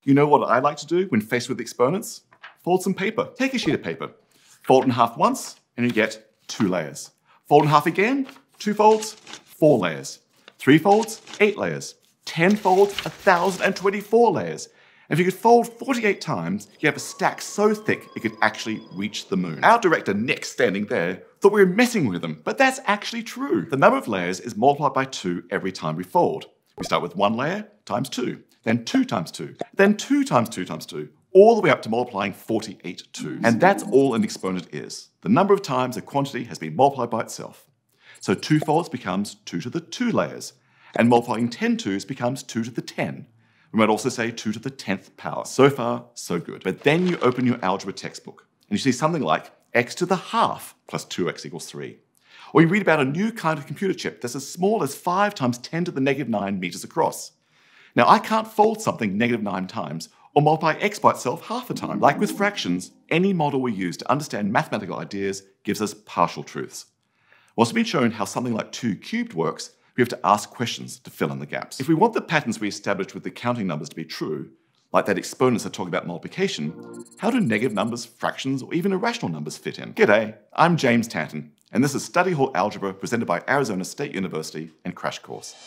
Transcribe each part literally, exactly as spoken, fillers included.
You know what I like to do when faced with exponents? Fold some paper. Take a sheet of paper, fold it in half once, and you get two layers. Fold in half again, two folds, four layers. Three folds, eight layers. Ten folds, one thousand twenty-four layers. And if you could fold forty-eight times, you have a stack so thick it could actually reach the moon. Our director Nick, standing there, thought we were messing with him, but that's actually true. The number of layers is multiplied by two every time we fold. We start with one layer times two, then two times two, then two times two times two, all the way up to multiplying forty-eight twos. And that's all an exponent is. The number of times a quantity has been multiplied by itself. So two folds becomes two to the two layers, and multiplying ten twos becomes two to the ten. We might also say two to the tenth power. So far, so good. But then you open your algebra textbook, and you see something like x to the half plus two x equals three. Or you read about a new kind of computer chip that's as small as five times ten to the negative nine meters across. Now, I can't fold something negative nine times or multiply x by itself half a time. Like with fractions, any model we use to understand mathematical ideas gives us partial truths. Once we've been shown how something like two cubed works, we have to ask questions to fill in the gaps. If we want the patterns we established with the counting numbers to be true, like that exponents are talking about multiplication, how do negative numbers, fractions, or even irrational numbers fit in? G'day, I'm James Tanton, and this is Study Hall Algebra presented by Arizona State University and Crash Course.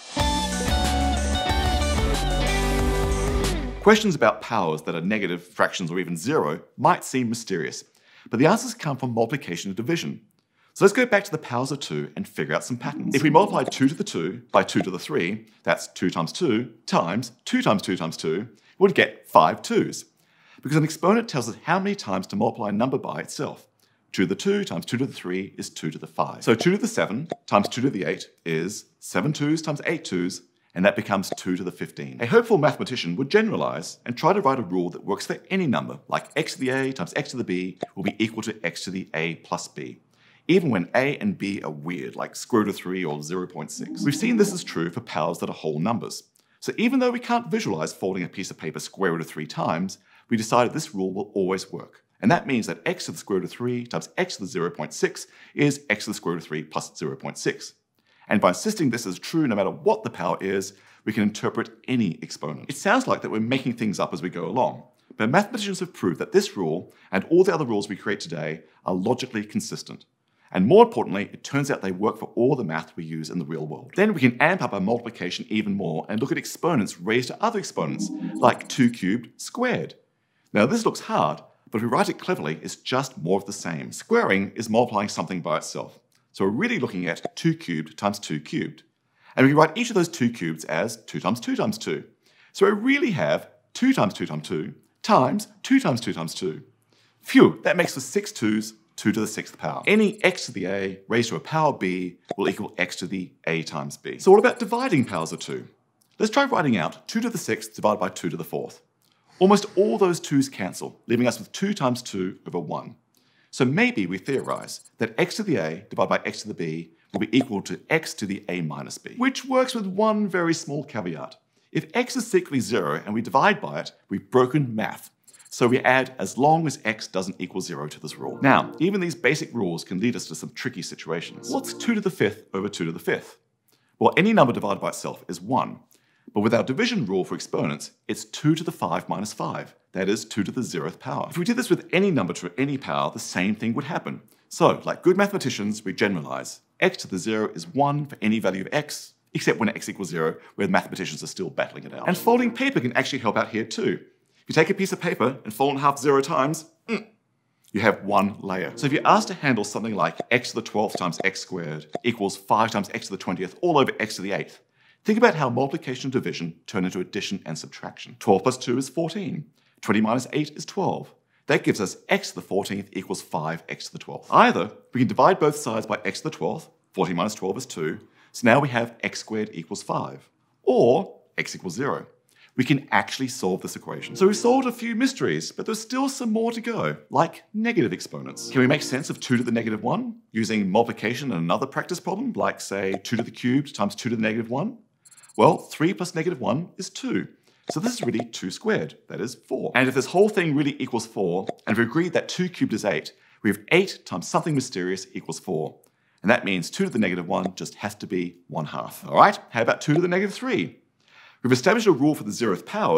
Questions about powers that are negative, fractions, or even zero might seem mysterious, but the answers come from multiplication and division. So let's go back to the powers of two and figure out some patterns. If we multiply two to the two by two to the three, that's two times two times two times two times two, we'd get five twos. Because an exponent tells us how many times to multiply a number by itself. two to the two times two to the three is two to the five. So two to the seven times two to the eight is seven twos times eight twos, and that becomes two to the fifteen. A hopeful mathematician would generalize and try to write a rule that works for any number, like x to the a times x to the b will be equal to x to the a plus b. Even when a and b are weird, like square root of three or zero point six. We've seen this is true for powers that are whole numbers. So even though we can't visualize folding a piece of paper square root of three times, we decided this rule will always work. And that means that x to the square root of three times x to the zero point six is x to the square root of three plus zero point six. And by insisting this is true no matter what the power is, we can interpret any exponent. It sounds like that we're making things up as we go along, but mathematicians have proved that this rule and all the other rules we create today are logically consistent. And more importantly, it turns out they work for all the math we use in the real world. Then we can amp up our multiplication even more and look at exponents raised to other exponents, like two cubed squared. Now this looks hard, but if we write it cleverly, it's just more of the same. Squaring is multiplying something by itself. So we're really looking at two cubed times two cubed. And we can write each of those two cubes as two times two times two. So we really have two times two times two times two times two times two. Phew, that makes for six twos, two to the sixth power. Any x to the a raised to a power b will equal x to the a times b. So what about dividing powers of two? Let's try writing out two to the sixth divided by two to the fourth. Almost all those twos cancel, leaving us with two times two over one. So maybe we theorize that x to the a divided by x to the b will be equal to x to the a minus b, which works with one very small caveat. If x is secretly zero and we divide by it, we've broken math. So we add as long as x doesn't equal zero to this rule. Now, even these basic rules can lead us to some tricky situations. What's two to the fifth over two to the fifth? Well, any number divided by itself is one. But with our division rule for exponents, it's two to the five minus five. That is two to the zeroth power. If we did this with any number to any power, the same thing would happen. So, like good mathematicians, we generalize. X to the zero is one for any value of x, except when x equals zero, where mathematicians are still battling it out. And folding paper can actually help out here too. If you take a piece of paper and fold in half zero times, mm, you have one layer. So if you're asked to handle something like x to the twelfth times x squared equals five times x to the twentieth all over x to the eighth, think about how multiplication and division turn into addition and subtraction. twelve plus two is fourteen. twenty minus eight is twelve. That gives us x to the fourteenth equals five x to the twelfth. Either we can divide both sides by x to the twelfth, fourteen minus twelve is two, so now we have x squared equals five. Or x equals zero. We can actually solve this equation. So we solved a few mysteries, but there's still some more to go, like negative exponents. Can we make sense of two to the negative one using multiplication and another practice problem, like say two to the cubed times two to the negative one? Well, three plus negative one is two. So this is really two squared, that is four. And if this whole thing really equals four, and if we agreed that two cubed is eight, we have eight times something mysterious equals four. And that means two to the negative one just has to be one half. All right, how about two to the negative three? We've established a rule for the zeroth powers,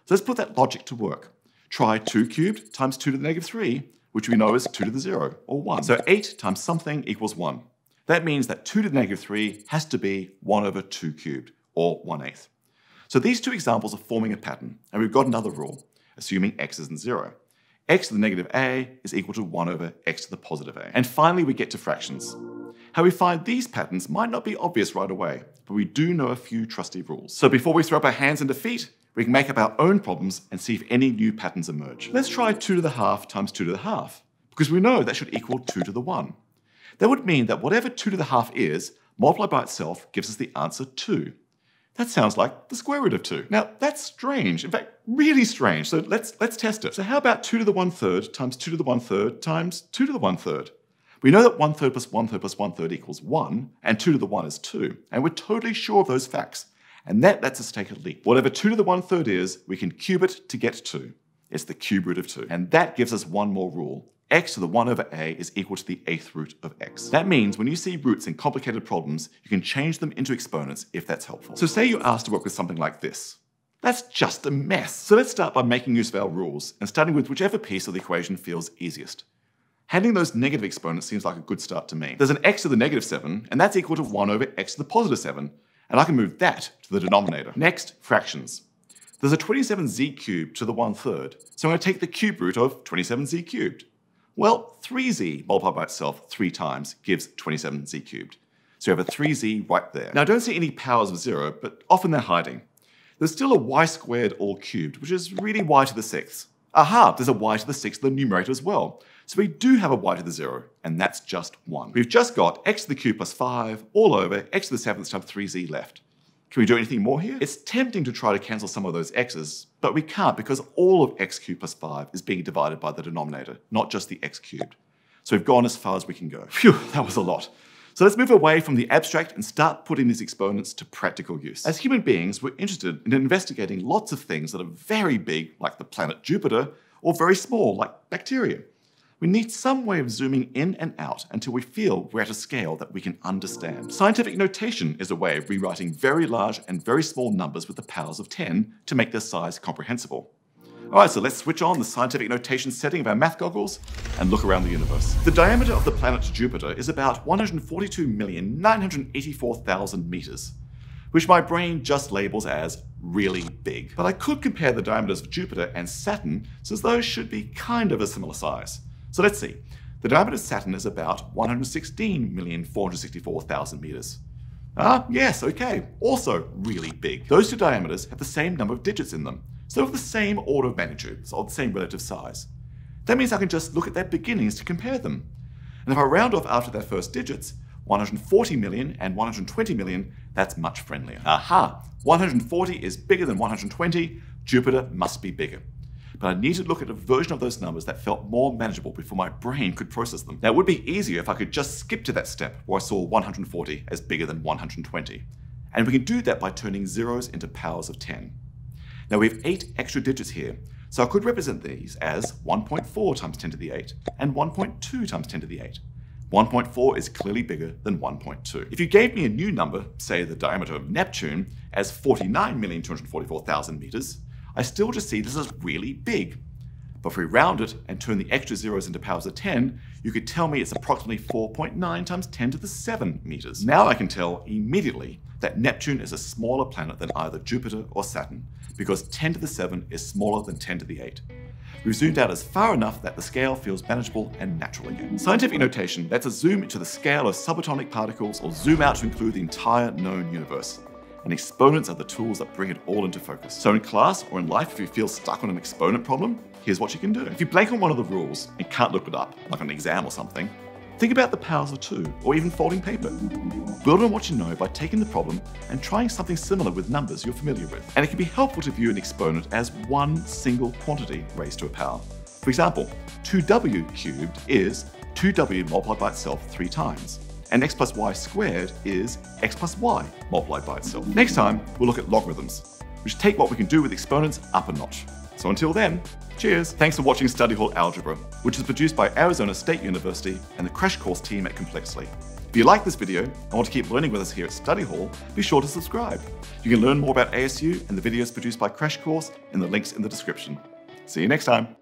So let's put that logic to work. Try two cubed times two to the negative three, which we know is two to the zero, or one. So eight times something equals one. That means that two to the negative three has to be one over two cubed, or one eighth. So these two examples are forming a pattern, and we've got another rule, assuming x isn't zero. X to the negative a is equal to one over x to the positive a. And finally, we get to fractions. How we find these patterns might not be obvious right away, but we do know a few trusty rules. So before we throw up our hands in defeat, we can make up our own problems and see if any new patterns emerge. Let's try two to the half times two to the half, because we know that should equal two to the one. That would mean that whatever two to the half is, multiplied by itself gives us the answer two. That sounds like the square root of two. Now, that's strange. In fact, really strange. So let's, let's test it. So how about two to the one third times two to the one third times two to the one third? We know that one third plus one third plus one third equals one, and two to the one is two. And we're totally sure of those facts. And that lets us take a leap. Whatever two to the one third is, we can cube it to get two. It's the cube root of two. And that gives us one more rule. X to the one over a is equal to the eighth root of x. That means when you see roots in complicated problems, you can change them into exponents if that's helpful. So say you're asked to work with something like this. That's just a mess. So let's start by making use of our rules and starting with whichever piece of the equation feels easiest. Handling those negative exponents seems like a good start to me. There's an x to the negative seven, and that's equal to one over x to the positive seven, and I can move that to the denominator. Next, fractions. There's a twenty-seven z cubed to the one third, so I'm going to take the cube root of twenty-seven z cubed. Well, three z multiplied by itself three times gives twenty-seven z cubed. So you have a three z right there. Now I don't see any powers of zero, but often they're hiding. There's still a y squared all cubed, which is really y to the sixth. Aha, there's a y to the sixth in the numerator as well. So we do have a y to the zero, and that's just one. We've just got x to the cube plus five all over x to the seventh times three z left. Can we do anything more here? It's tempting to try to cancel some of those x's, but we can't because all of x cubed plus five is being divided by the denominator, not just the x cubed. So we've gone as far as we can go. Phew, that was a lot. So let's move away from the abstract and start putting these exponents to practical use. As human beings, we're interested in investigating lots of things that are very big, like the planet Jupiter, or very small, like bacteria. We need some way of zooming in and out until we feel we're at a scale that we can understand. Scientific notation is a way of rewriting very large and very small numbers with the powers of ten to make their size comprehensible. Alright, so let's switch on the scientific notation setting of our math goggles and look around the universe. The diameter of the planet Jupiter is about one hundred forty-two million nine hundred eighty-four thousand meters, which my brain just labels as really big. But I could compare the diameters of Jupiter and Saturn, since those should be kind of a similar size. So let's see. The diameter of Saturn is about one hundred sixteen million four hundred sixty-four thousand meters. Ah, yes, okay, also really big. Those two diameters have the same number of digits in them, so of the same order of magnitude, so of the same relative size. That means I can just look at their beginnings to compare them. And if I round off after their first digits, one hundred forty million and one hundred twenty million, that's much friendlier. Aha! one hundred forty is bigger than one hundred twenty, Jupiter must be bigger. But I need to look at a version of those numbers that felt more manageable before my brain could process them. Now, it would be easier if I could just skip to that step where I saw one hundred forty as bigger than one hundred twenty. And we can do that by turning zeros into powers of ten. Now, we have eight extra digits here, so I could represent these as one point four times ten to the eight and one point two times ten to the eight. one point four is clearly bigger than one point two. If you gave me a new number, say the diameter of Neptune, as forty-nine million two hundred forty-four thousand meters, I still just see this as really big. But if we round it and turn the extra zeros into powers of ten, you could tell me it's approximately four point nine times ten to the seven meters. Now I can tell immediately that Neptune is a smaller planet than either Jupiter or Saturn, because ten to the seven is smaller than ten to the eight. We've zoomed out as far enough that the scale feels manageable and natural again. Scientific notation lets us zoom into the scale of subatomic particles or zoom out to include the entire known universe. And exponents are the tools that bring it all into focus. So in class or in life, if you feel stuck on an exponent problem, here's what you can do. If you blank on one of the rules and can't look it up, like on an exam or something, think about the powers of two, or even folding paper. Build on what you know by taking the problem and trying something similar with numbers you're familiar with. And it can be helpful to view an exponent as one single quantity raised to a power. For example, two w cubed is two w multiplied by itself three times. And x plus y squared is x plus y multiplied by itself. Next time, we'll look at logarithms, which take what we can do with exponents up a notch. So until then, cheers. Thanks for watching Study Hall Algebra, which is produced by Arizona State University and the Crash Course team at Complexly. If you like this video and want to keep learning with us here at Study Hall, be sure to subscribe. You can learn more about A S U and the videos produced by Crash Course in the links in the description. See you next time.